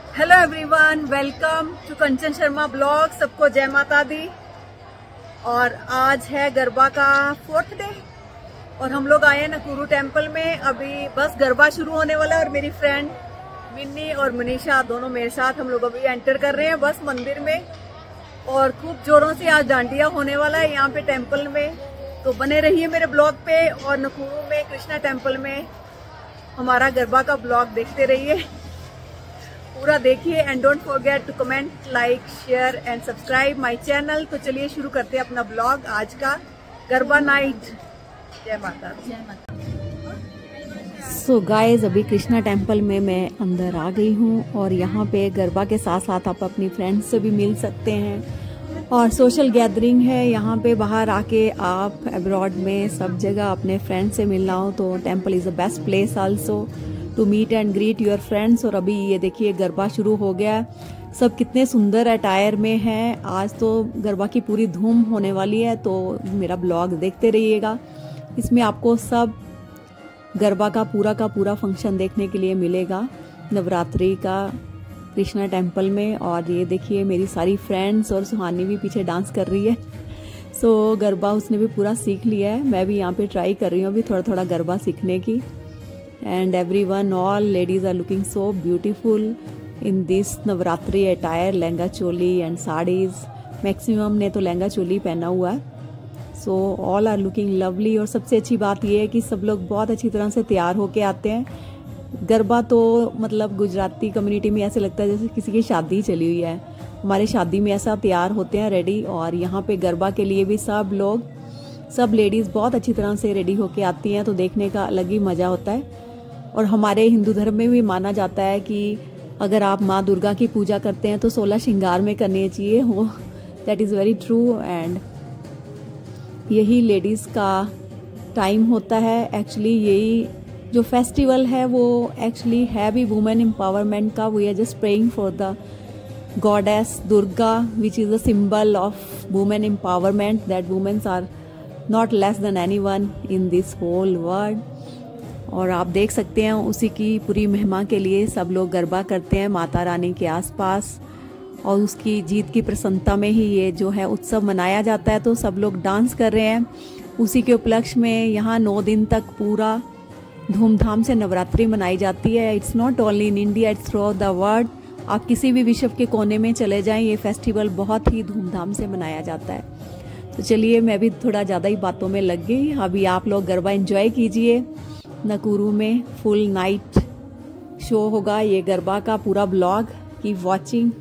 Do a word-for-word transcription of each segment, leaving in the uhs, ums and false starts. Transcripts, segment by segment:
Hello everyone, welcome to Kanchan Sharma blog. सबको जय माता दी। और आज है गरबा का फोर्थ डे और हम लोग आए हैं नकुरू टेम्पल में। अभी बस गरबा शुरू होने वाला है और मेरी फ्रेंड मिन्नी और मनीषा दोनों मेरे साथ हम लोग अभी एंटर कर रहे हैं बस मंदिर में। और खूब जोरों से आज डांडिया होने वाला है यहाँ पे टेम्पल में, तो बने रहिए मेरे ब्लॉग पे। और नकुरू में कृष्णा टेम्पल में हमारा गरबा का ब्लॉग देखते रहिए, पूरा देखिए। And don't forget to comment, like, share and subscribe my channel. तो चलिए शुरू करते हैं अपना ब्लॉग आज का गरबा नाइट। जय माता जय माता। सो so गाइज, अभी कृष्णा टेम्पल में मैं अंदर आ गई हूँ और यहाँ पे गरबा के साथ साथ आप अपनी फ्रेंड्स से भी मिल सकते हैं और सोशल गैदरिंग है यहाँ पे। बाहर आके आप अब्रॉड में सब जगह अपने फ्रेंड्स से मिलना हो तो temple is the best place also to meet and greet your friends. और अभी ये देखिए गरबा शुरू हो गया, सब कितने सुंदर अटायर में हैं। आज तो गरबा की पूरी धूम होने वाली है, तो मेरा ब्लॉग देखते रहिएगा। इसमें आपको सब गरबा का पूरा का पूरा फंक्शन देखने के लिए मिलेगा नवरात्रि का कृष्णा टेम्पल में। और ये देखिए मेरी सारी फ्रेंड्स और सुहानी भी पीछे डांस कर रही है। सो so, गरबा उसने भी पूरा सीख लिया है। मैं भी यहाँ पे ट्राई कर रही हूँ अभी थोड़ा थोड़ा गरबा सीखने की। And everyone, all ladies are looking so beautiful in this Navratri attire, lehenga choli and saris. Maximum ने तो लहंगा चोली पहना हुआ है। So all are looking lovely. और सबसे अच्छी बात यह है कि सब लोग बहुत अच्छी तरह से तैयार होके आते हैं। गरबा तो मतलब गुजराती कम्युनिटी में ऐसे लगता है जैसे किसी की शादी चली हुई है। हमारे शादी में ऐसा तैयार होते हैं रेडी, और यहाँ पे गरबा के लिए भी सब लोग सब लेडीज़ बहुत अच्छी तरह से रेडी होके आती हैं, तो देखने का अलग ही मज़ा होता है। और हमारे हिंदू धर्म में भी माना जाता है कि अगर आप माँ दुर्गा की पूजा करते हैं तो सोलह श्रृंगार में करने चाहिए वो। That is very true. And यही लेडीज़ का टाइम होता है। एक्चुअली यही जो फेस्टिवल है वो एक्चुअली है भी वुमेन एम्पावरमेंट का। We are just praying for the goddess Durga which is the symbol of women empowerment, that womens are not less than anyone in this whole world. और आप देख सकते हैं उसी की पूरी महिमा के लिए सब लोग गरबा करते हैं माता रानी के आसपास, और उसकी जीत की प्रसन्नता में ही ये जो है उत्सव मनाया जाता है। तो सब लोग डांस कर रहे हैं उसी के उपलक्ष्य में। यहाँ नौ दिन तक पूरा धूमधाम से नवरात्रि मनाई जाती है। It's not only in India, it's through the world. आप किसी भी विश्व के कोने में चले जाएं, ये फेस्टिवल बहुत ही धूमधाम से मनाया जाता है। तो चलिए, मैं भी थोड़ा ज़्यादा ही बातों में लग गई। अभी आप लोग गरबा एंजॉय कीजिए। नकुरू में फुल नाइट शो होगा ये गरबा का पूरा blog. Keep watching.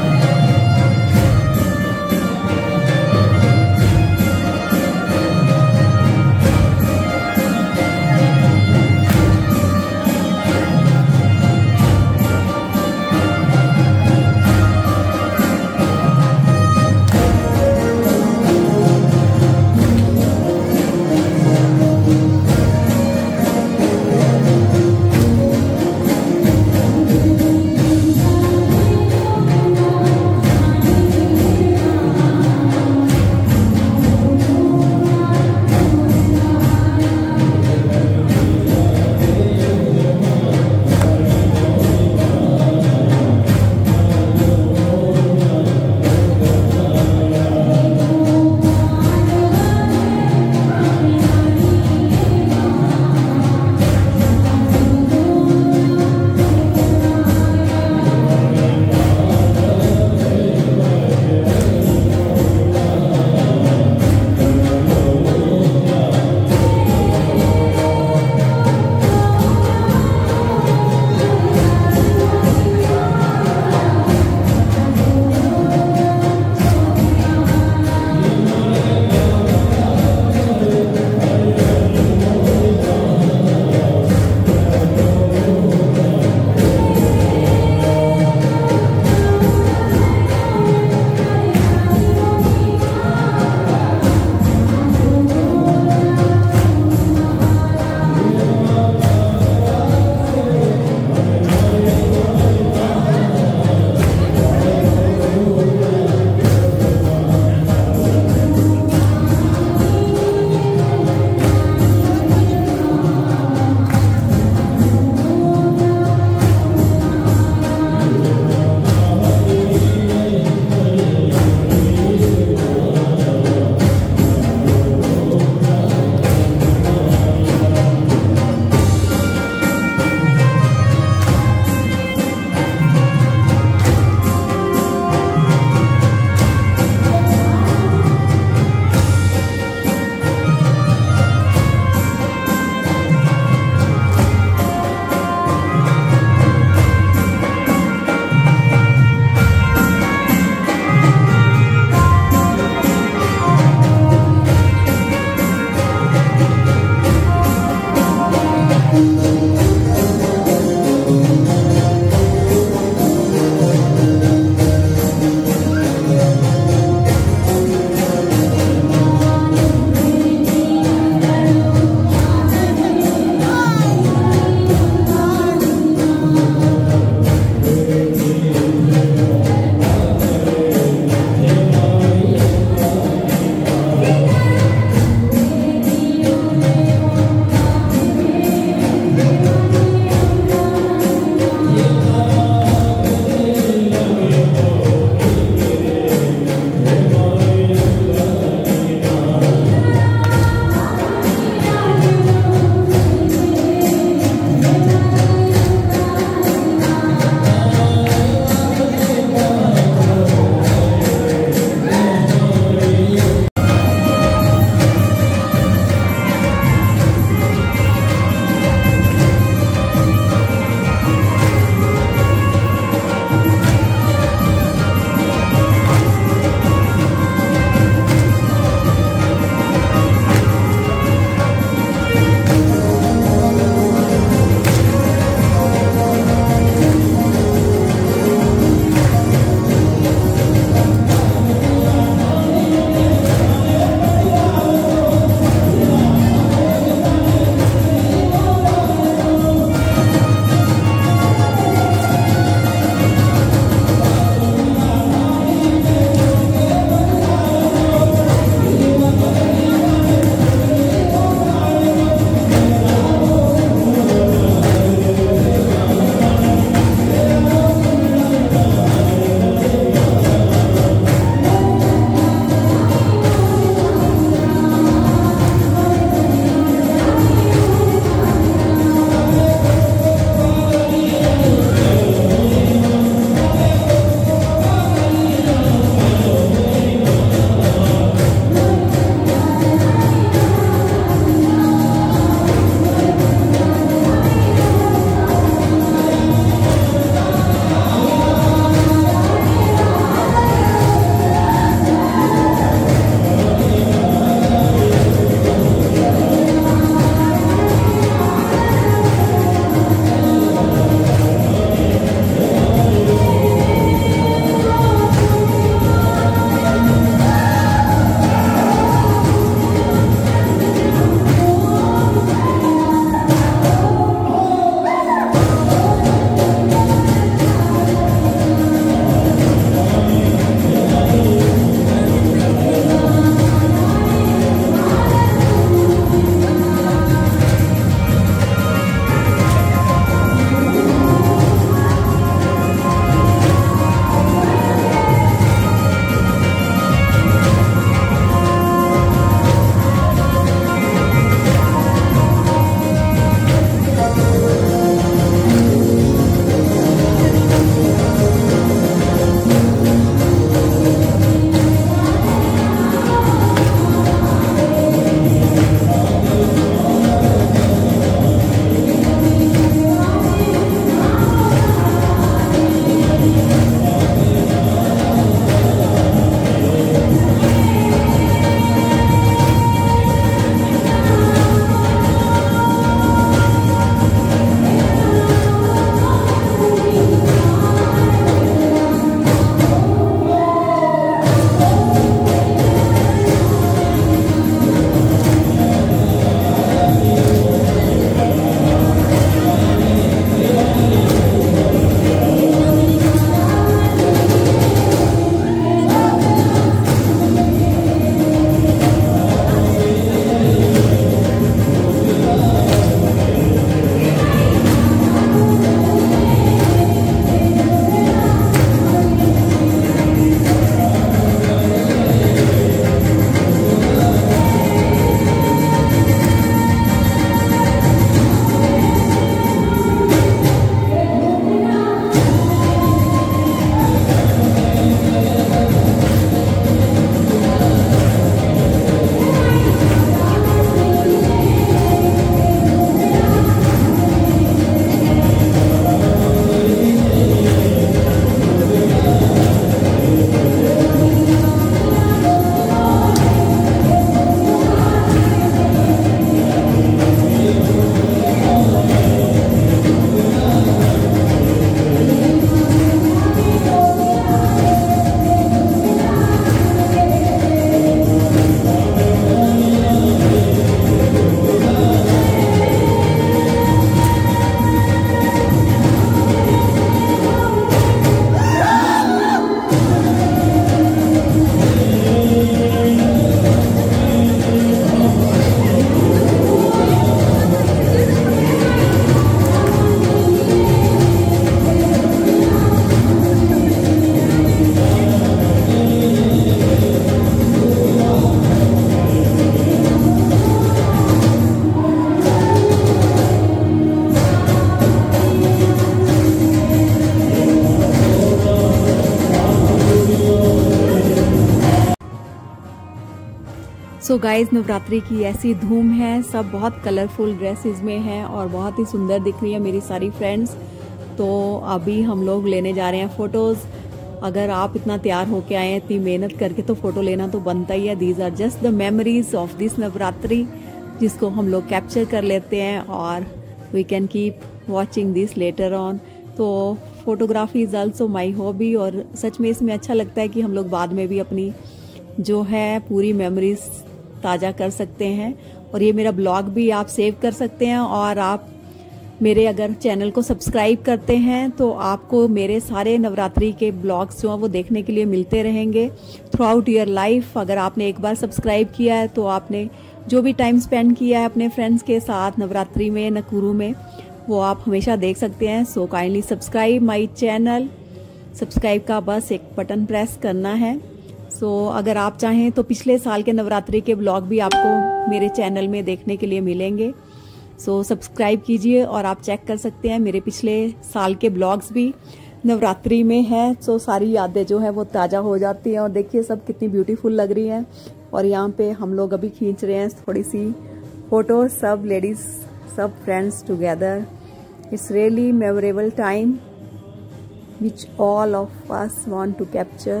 So guys Navratri की ऐसी धूम है, सब बहुत कलरफुल ड्रेसेस में हैं और बहुत ही सुंदर दिख रही है मेरी सारी फ्रेंड्स। तो अभी हम लोग लेने जा रहे हैं फ़ोटोज़। अगर आप इतना तैयार होके आए हैं इतनी मेहनत करके तो फ़ोटो लेना तो बनता ही है। These are just the memories of this Navratri जिसको हम लोग कैप्चर कर लेते हैं और we can keep watching this later on. तो photography is also my hobby और सच में इसमें अच्छा लगता है कि हम लोग बाद में भी अपनी जो है पूरी मेमोरीज ताज़ा कर सकते हैं। और ये मेरा ब्लॉग भी आप सेव कर सकते हैं और आप मेरे अगर चैनल को सब्सक्राइब करते हैं तो आपको मेरे सारे नवरात्रि के ब्लॉग्स जो हैं वो देखने के लिए मिलते रहेंगे थ्रू आउट ईयर लाइफ। अगर आपने एक बार सब्सक्राइब किया है तो आपने जो भी टाइम स्पेंड किया है अपने फ्रेंड्स के साथ नवरात्रि में नकुरू में वो आप हमेशा देख सकते हैं। So kindly subscribe my channel. Subscribe का बस एक बटन प्रेस करना है। सो so, अगर आप चाहें तो पिछले साल के नवरात्रि के ब्लॉग भी आपको मेरे चैनल में देखने के लिए मिलेंगे। सो so, सब्सक्राइब कीजिए और आप चेक कर सकते हैं मेरे पिछले साल के ब्लॉग्स भी नवरात्रि में हैं। सो so, सारी यादें जो है वो ताज़ा हो जाती हैं और देखिए सब कितनी ब्यूटीफुल लग रही हैं। और यहाँ पे हम लोग अभी खींच रहे हैं थोड़ी सी फोटो, सब लेडीज़ सब friends together. It's really memorable time which all of us want to capture.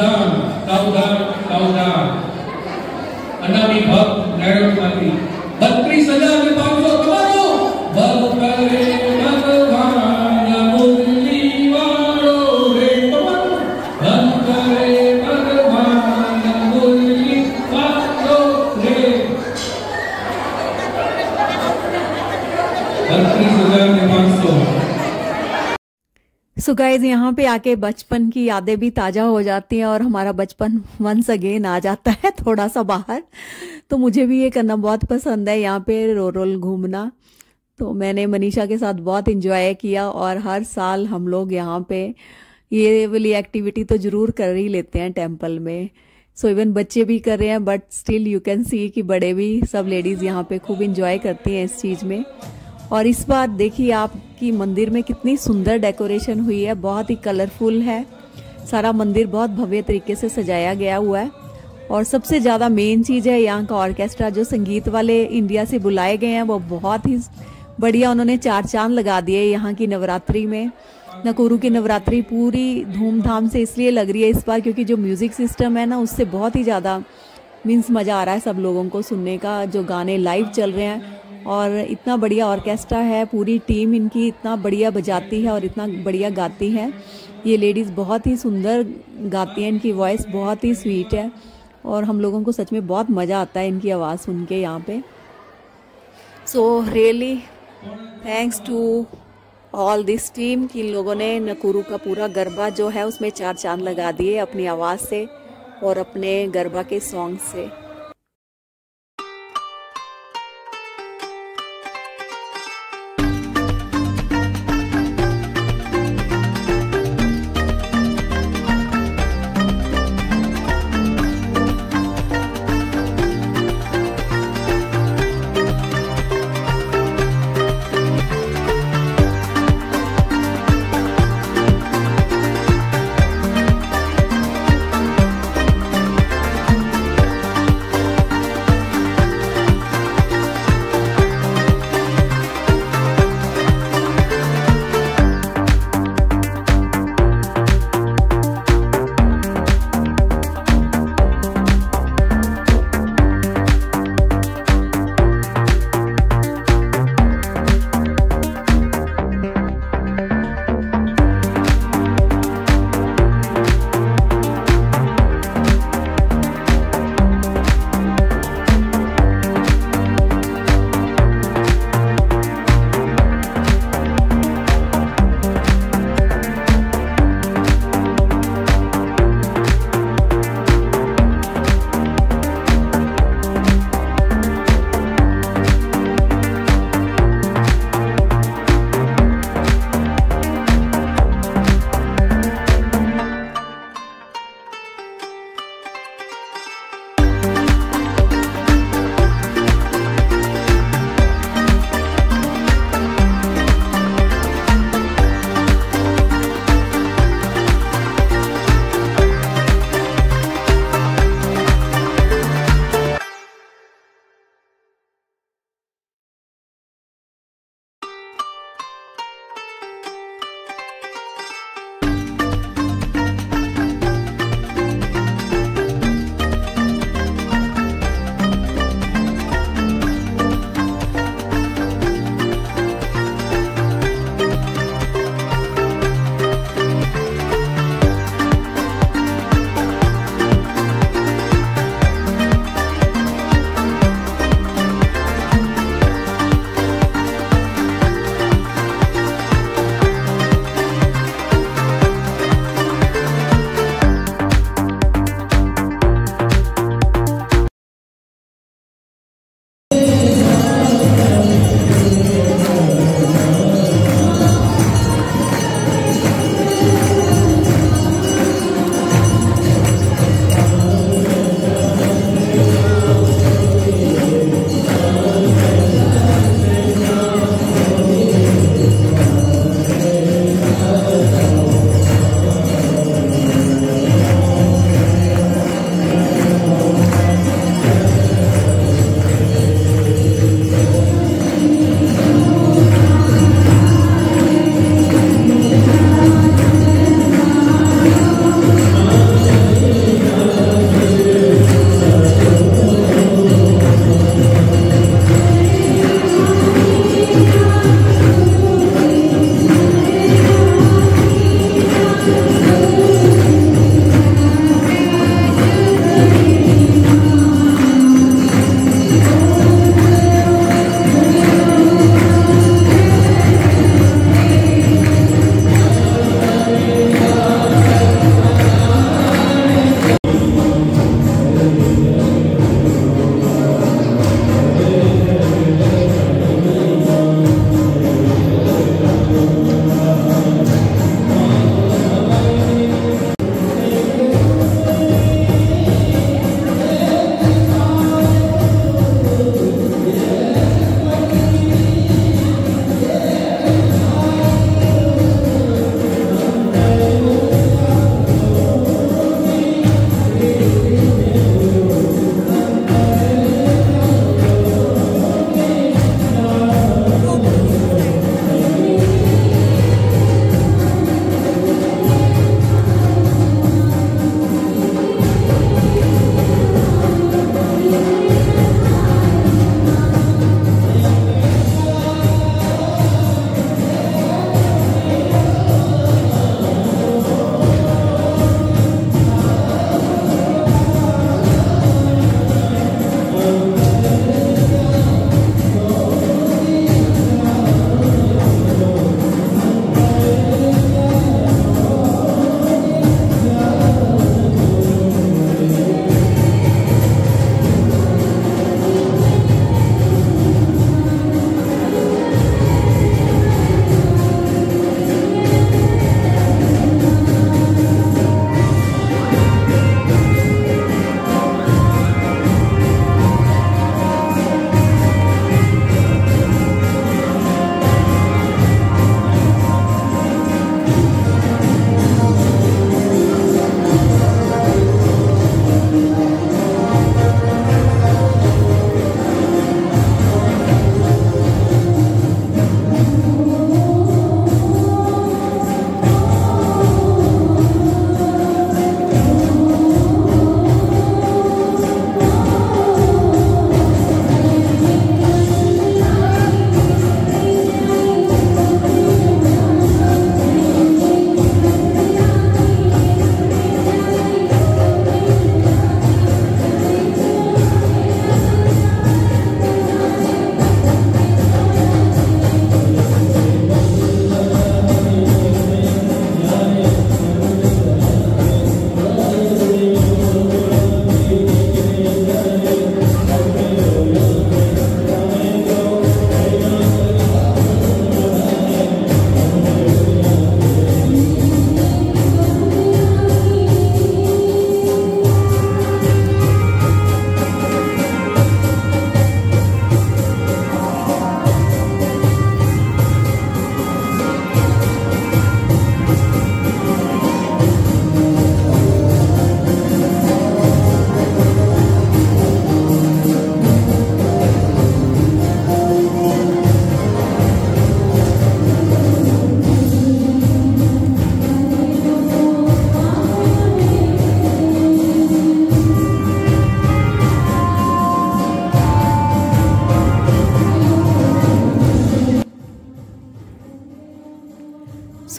सावधान सावधान सावधान अनामी भक्त नैरोમાંથી बत्तीस हजार ને પાંચસો તમારો ભવ કરે ભગવાન મુરલી વાળો રે તમારો ભવ કરે ભગવાન મુરલી વાળો રે बत्तीस हजार ने પાંચસો। सो गाइज यहाँ पे आके बचपन की यादें भी ताज़ा हो जाती हैं और हमारा बचपन वंस अगेन आ जाता है थोड़ा सा बाहर। तो मुझे भी ये करना बहुत पसंद है, यहाँ पे रोल रोल घूमना। तो मैंने मनीषा के साथ बहुत इंजॉय किया और हर साल हम लोग यहाँ पे ये वाली एक्टिविटी तो ज़रूर कर ही लेते हैं टेम्पल में। सो इवन बच्चे भी कर रहे हैं, but still you can see कि बड़े भी सब लेडीज़ यहाँ पे खूब इंजॉय करती हैं इस चीज़ में। और इस बार देखिए आपकी मंदिर में कितनी सुंदर डेकोरेशन हुई है, बहुत ही कलरफुल है। सारा मंदिर बहुत भव्य तरीके से सजाया गया हुआ है। और सबसे ज़्यादा मेन चीज़ है यहाँ का ऑर्केस्ट्रा, जो संगीत वाले इंडिया से बुलाए गए हैं वो बहुत ही बढ़िया, उन्होंने चार चांद लगा दिए यहाँ की नवरात्रि में। नकुरू की नवरात्रि पूरी धूमधाम से इसलिए लग रही है इस बार क्योंकि जो म्यूज़िक सिस्टम है ना उससे बहुत ही ज़्यादा मीन्स मज़ा आ रहा है सब लोगों को सुनने का। जो गाने लाइव चल रहे हैं और इतना बढ़िया ऑर्केस्ट्रा है, पूरी टीम इनकी इतना बढ़िया बजाती है और इतना बढ़िया गाती है। ये लेडीज़ बहुत ही सुंदर गाती हैं, इनकी वॉइस बहुत ही स्वीट है और हम लोगों को सच में बहुत मज़ा आता है इनकी आवाज़ सुन के यहाँ पे। So really thanks to all this team कि इन लोगों ने नकुरू का पूरा गरबा जो है उसमें चार चांद लगा दिए अपनी आवाज़ से और अपने गरबा के सॉन्ग से।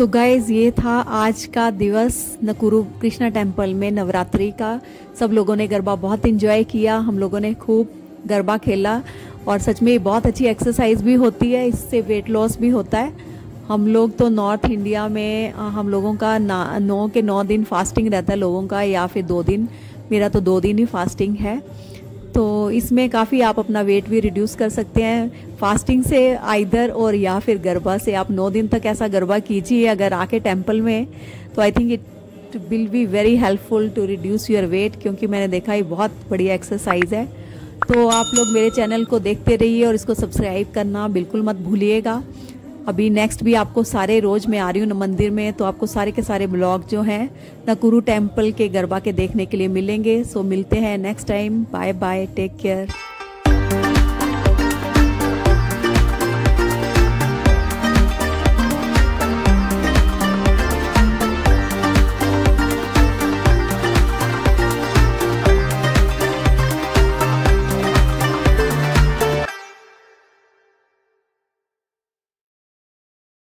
सो गाइज ये था आज का दिवस नकुरू कृष्णा टेम्पल में नवरात्रि का। सब लोगों ने गरबा बहुत एंजॉय किया, हम लोगों ने खूब गरबा खेला और सच में बहुत अच्छी एक्सरसाइज भी होती है, इससे वेट लॉस भी होता है। हम लोग तो नॉर्थ इंडिया में हम लोगों का ना नौ के नौ दिन फास्टिंग रहता है लोगों का, या फिर दो दिन, मेरा तो दो दिन ही फास्टिंग है। तो इसमें काफ़ी आप अपना वेट भी रिड्यूस कर सकते हैं फास्टिंग से आइदर, और या फिर गरबा से। आप नौ दिन तक ऐसा गरबा कीजिए अगर आके टेंपल में, तो I think it will be very helpful to reduce your weight, क्योंकि मैंने देखा ये बहुत बढ़िया एक्सरसाइज है। तो आप लोग मेरे चैनल को देखते रहिए और इसको सब्सक्राइब करना बिल्कुल मत भूलिएगा। अभी नेक्स्ट भी आपको सारे, रोज़ मैं आ रही हूँ मंदिर में, तो आपको सारे के सारे ब्लॉग जो हैं नकुरू टेम्पल के गरबा के देखने के लिए मिलेंगे। सो मिलते हैं next time. Bye bye, take care.